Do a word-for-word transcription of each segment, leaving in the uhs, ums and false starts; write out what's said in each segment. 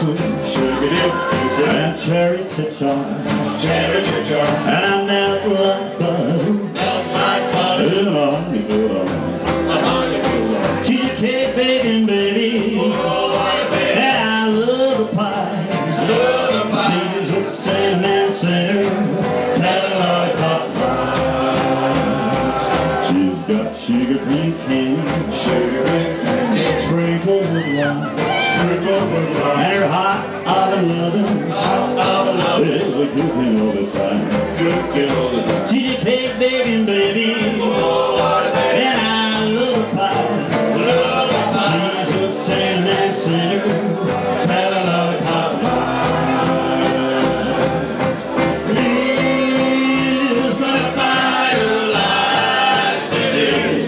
sweet, and cherry tip jar, cherry tip jar, and I melt like butter, melt like butter, in a honeyful of a honeyful of cheesecake baking, baby, oh, what a baby, and I love the pie, love the pie. She's a Sandman singer, telling lollipop lies. She's got sugar-free candy, Sugar-free candy, sprinkled with wine, sprinkled with lime, and her hot oven loving hot oven love, is a cooking all the time. cooking all the time. Cheesecake baking, baby, Oh, what a baby, and I love the pie. love the pie. She's a Sandman singer, telling lollipop lies. He's gonna buy her lies today.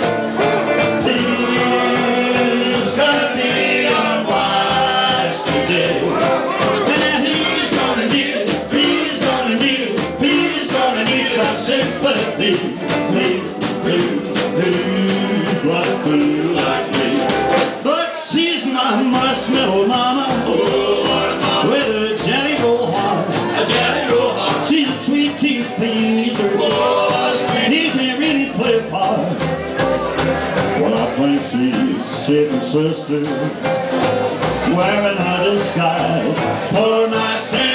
He's gonna be unwise today. And he's gonna need, he's gonna need, he's gonna need some sympathy. Please, please, please, what a fool like me. But she's my marshmallow mama, Oh, what a mama, with a jelly roll heart. a jelly roll heart. She's a sweet tooth pleaser. Oh, what a sweet, He can really play a part. Well, I think she's sitting sister, wearing her disguise. Poor my sister.